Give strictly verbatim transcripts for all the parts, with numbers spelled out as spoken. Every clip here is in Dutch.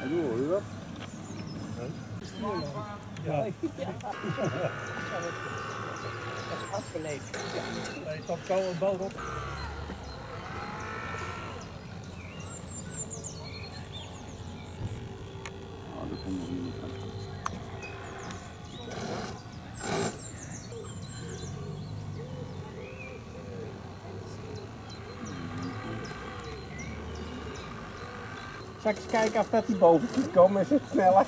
En hoe hoor je dat? Ja. Dat is afgeleid. Nee, dat kan een bal op. Oh, dat komt nog niet aan. Zal ik eens kijken of dat die boven kunt komen, is het sneller.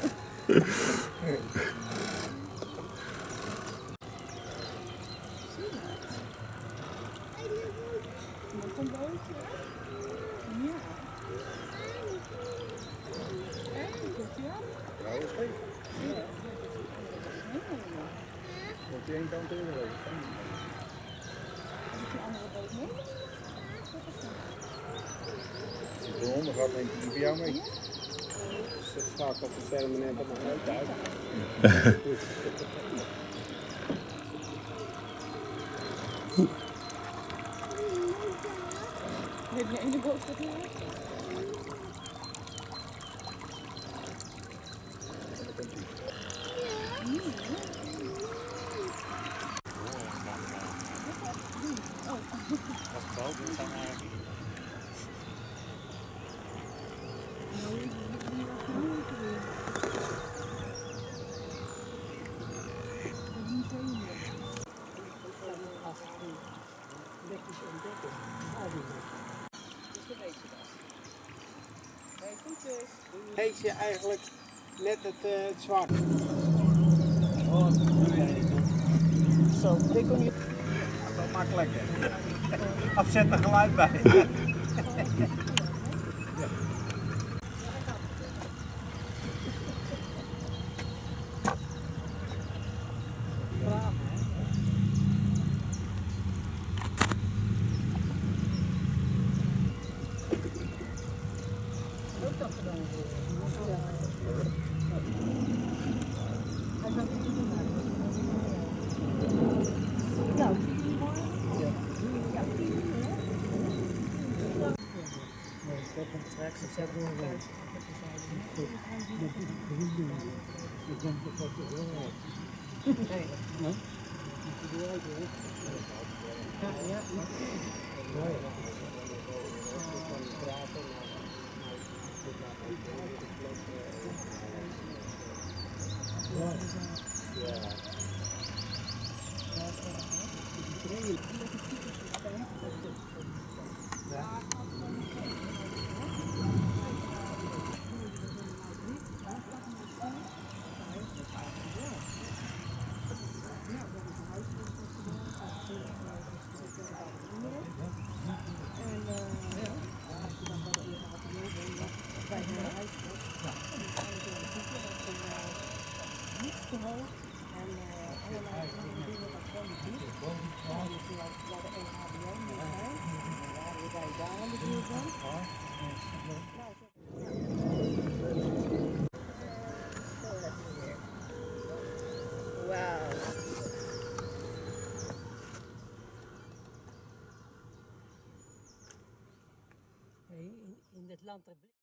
Komt die één kant in de weg? Als de honden gaat, neemt hij die bij jou mee. Het staat op de permanent op mijn hoofd uit. Heb je ene boot gedaan? Heet je eigenlijk net het, uh, het zwart? Oh, dat doe jij niet. Zo, dit kom je. Dat is makkelijk. Of zet er geluid bij. In, in het land